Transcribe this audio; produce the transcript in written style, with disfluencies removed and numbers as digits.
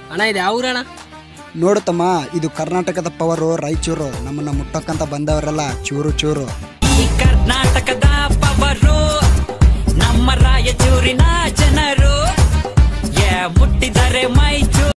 ಅಣ್ಣ ಇದು ಯಾವ ಊರಣ್ಣ? ನೋಡು ತಮ್ಮ, ಇದು ಕರ್ನಾಟಕದ ಪವರು ರಾಯಚೂರು. ನಮ್ಮನ್ನ ಮುಟ್ಟಕ್ಕಂತ ಬಂದವರೆಲ್ಲ ಚೂರು ಚೂರು. ಈ ಕರ್ನಾಟಕದ ಪವರು ನಮ್ಮ ರಾಯಚೂರಿನ